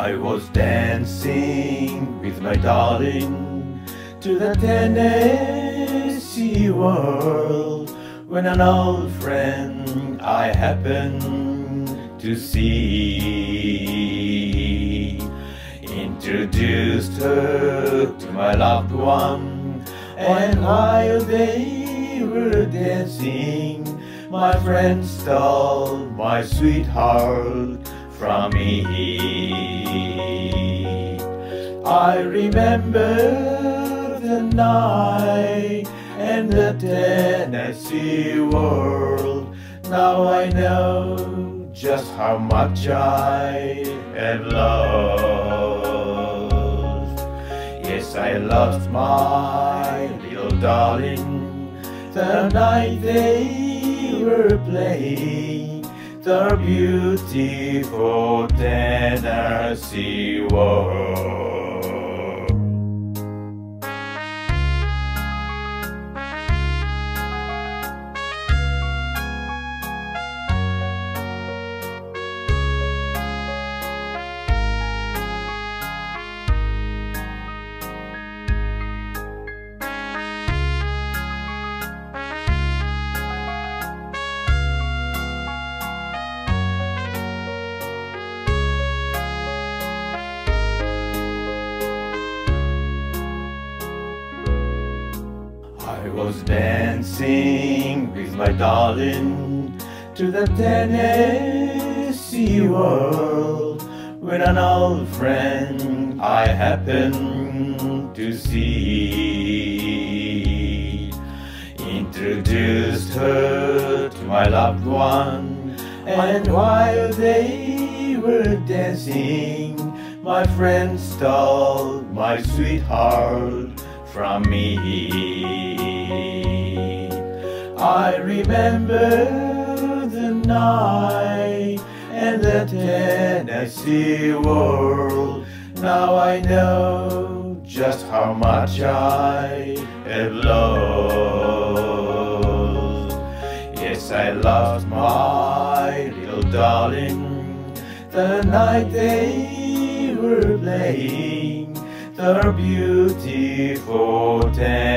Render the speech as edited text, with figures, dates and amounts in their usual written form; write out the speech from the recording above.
I was dancing with my darling to the Tennessee world when an old friend I happened to see introduced her to my loved one, and while they were dancing, my friend stole my sweetheart from me. I remember the night and the Tennessee world. Now I know just how much I have lost. Yes, I lost my little darling the night they were playing the beautiful Tennessee world. I was dancing with my darling to the Tennessee world when an old friend I happened to see introduced her to my loved one, and while they were dancing, my friend stole my sweetheart from me. I remember the night and the Tennessee world. Now I know just how much I have lost. Yes, I lost my little darling the night they were playing the beautiful